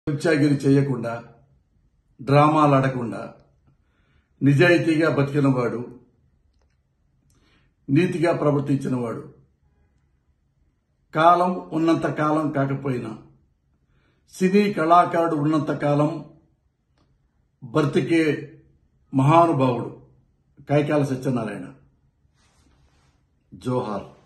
పిచ్చాగిరి చేయకుండా డ్రామాలు ఆడకుండా నిజాయితీగా బతికినవాడు, నీతిగా ప్రవర్తించినవాడు, కాలం ఉన్నంత కాలం కాకపోయినా సినీ కళాకారుడు ఉన్నంత కాలం బ్రతికే మహానుభావుడు కైకాల సత్యనారాయణ. జోహార్.